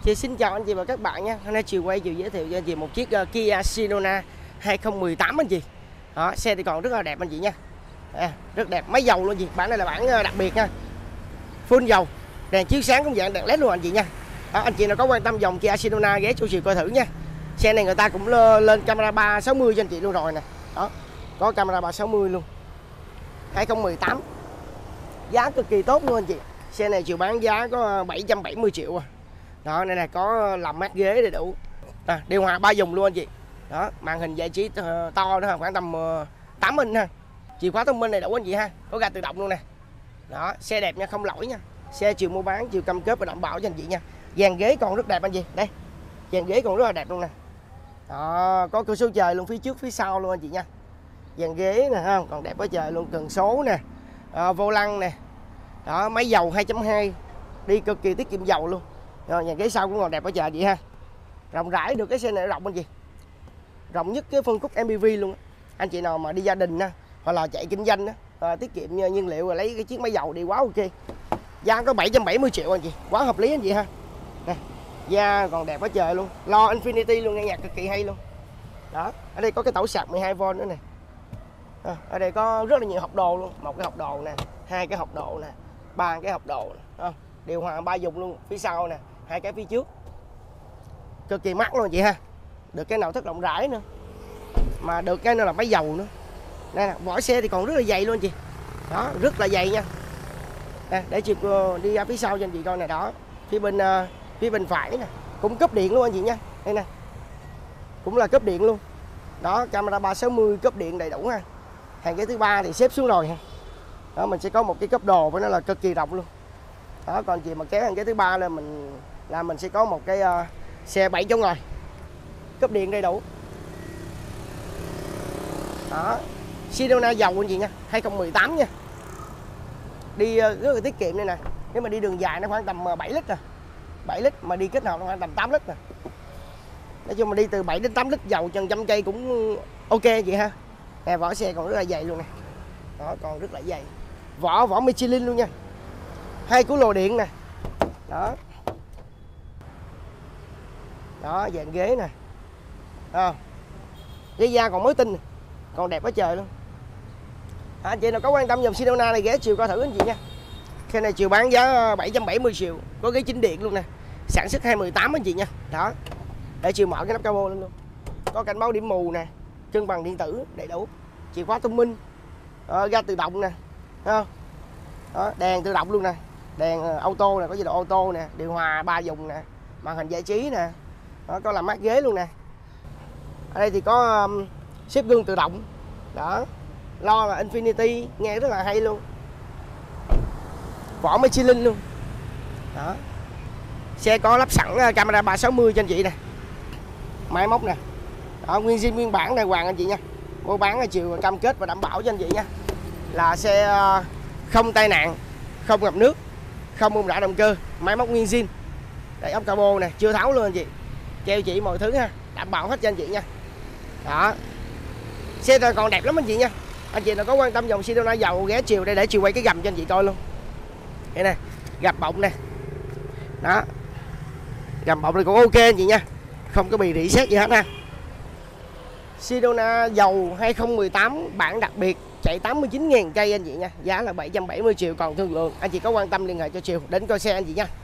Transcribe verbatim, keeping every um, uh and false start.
Thì xin chào anh chị và các bạn nha. Hôm nay chiều quay chiều giới thiệu cho anh chị một chiếc uh, Kia Sedona hai không một tám anh chị. Đó, xe thì còn rất là đẹp anh chị nha. À, rất đẹp, máy dầu luôn anh chị. Bản này là bản uh, đặc biệt nha. Full dầu, đèn chiếu sáng cũng dạng đèn led luôn anh chị nha. Đó, anh chị nào có quan tâm dòng Kia Sedona ghé chủ chiều coi thử nha. Xe này người ta cũng lên camera ba sáu mươi cho anh chị luôn rồi nè. Đó, có camera ba sáu mươi luôn. hai không một tám. Giá cực kỳ tốt luôn anh chị. Xe này chiều bán giá có bảy trăm bảy mươi triệu à. Đó, này này có làm mát ghế đầy đủ. À, điều hòa ba vùng luôn anh chị. Đó, màn hình giải trí to nữa, khoảng tầm tám inch ha. Chìa khóa thông minh này đủ anh chị ha. Có ga tự động luôn nè. Đó, xe đẹp nha, không lỗi nha. Xe chiều mua bán, chiều cam kết và đảm bảo cho anh chị nha. Dàn ghế còn rất đẹp anh chị. Đây. Dàn ghế còn rất là đẹp luôn nè. Đó, có cửa sổ trời luôn phía trước phía sau luôn anh chị nha. Dàn ghế nè ha, còn đẹp quá trời luôn, cần số nè. À, vô lăng nè. Đó, máy dầu hai chấm hai. Đi cực kỳ tiết kiệm dầu luôn. Rồi, nhà ghế sau cũng còn đẹp quá trời vậy ha. Rộng rãi được, cái xe này rộng anh chị. Rộng nhất cái phân khúc em pê vê luôn. Anh chị nào mà đi gia đình á, hoặc là chạy kinh doanh á, à, tiết kiệm nhiên liệu rồi lấy cái chiếc máy dầu đi quá ok. Giá có bảy trăm bảy mươi triệu anh chị, quá hợp lý anh chị ha. Nè, da còn đẹp quá trời luôn. Lo Infinity luôn, nghe nhạc cực kỳ hay luôn. Đó, ở đây có cái tẩu sạc mười hai vôn nữa nè. À, ở đây có rất là nhiều hộp đồ luôn, một cái hộp đồ nè, hai cái hộp đồ nè, ba cái hộp đồ nè. À, điều hòa ba vùng luôn, phía sau nè, hai cái phía trước. Cực kỳ mắc luôn chị ha. Được cái nội thất rộng rãi nữa. Mà được cái nữa là máy dầu nữa. Đây nè, vỏ xe thì còn rất là dày luôn chị. Đó, rất là dày nha. Nè, để chị đi ra phía sau cho anh chị coi này. Đó, phía bên uh, phía bên phải nè, cũng cấp điện luôn anh chị nha. Đây nè, cũng là cấp điện luôn. Đó, camera ba sáu mươi cấp điện đầy đủ ha. Hàng ghế thứ ba thì xếp xuống rồi ha. Đó, mình sẽ có một cái cấp đồ với nó là cực kỳ rộng luôn. Đó, còn chị mà kéo hàng ghế thứ ba lên mình là mình sẽ có một cái uh, xe bảy chỗ ngồi cấp điện đầy đủ. Đó, Sedona dầu anh chị nha, hai không một tám nha. Đi uh, rất là tiết kiệm đây nè. Nếu mà đi đường dài nó khoảng tầm bảy lít rồi. bảy lít mà đi kết hợp nó khoảng tầm tám lít nè. Nói chung mà đi từ bảy đến tám lít dầu chân trăm cây cũng ok chị ha. Nè, vỏ xe còn rất là dày luôn nè. Đó, còn rất là dày. Vỏ vỏ Michelin luôn nha. Hai cú lồ điện nè. Đó. Đó, dàn ghế nè. À, ghế da còn mới tinh nè. Còn đẹp quá trời luôn. À, anh chị nào có quan tâm dòng Sedona này ghé chiều coi thử anh chị nha. Cái này chiều bán giá bảy trăm bảy mươi triệu. Có ghế chính điện luôn nè. Sản xuất hai không một tám anh chị nha. Đó. Để chiều mở cái nắp capo lên luôn. Có cảnh báo điểm mù nè. Cân bằng điện tử đầy đủ. Chìa khóa thông minh. À, ga tự động nè. Đó. Đó, đèn tự động luôn nè. Đèn auto nè, có chế độ auto nè, điều hòa ba vùng nè, màn hình giải trí nè. Đó, có làm mát ghế luôn nè. Ở đây thì có um, xếp gương tự động. Đó. Lo là Infinity, nghe rất là hay luôn. Vỏ Michelin luôn. Đó. Xe có lắp sẵn camera ba sáu mươi cho anh chị nè. Máy móc nè. Đó, nguyên zin nguyên bản đàng hoàng anh chị nha. Mua bán ở chiều cam kết và đảm bảo cho anh chị nha. Là xe không tai nạn, không ngập nước, không bung rã động cơ, máy móc nguyên zin. Đây ốc cabo nè, chưa tháo luôn anh chị. Keo chỉ mọi thứ ha, đảm bảo hết cho anh chị nha. Đó. Xe này còn đẹp lắm anh chị nha. Anh chị nào có quan tâm dòng Sedona dầu ghé chiều đây để chiều quay cái gầm cho anh chị coi luôn. Đây nè, gầm bọng nè. Đó. Gầm bọng này cũng ok anh chị nha. Không có bị rỉ sét gì hết ha. Sedona dầu hai không một tám bản đặc biệt, chạy tám mươi chín nghìn cây anh chị nha. Giá là bảy trăm bảy mươi triệu còn thương lượng. Anh chị có quan tâm liên hệ cho chiều đến coi xe anh chị nha.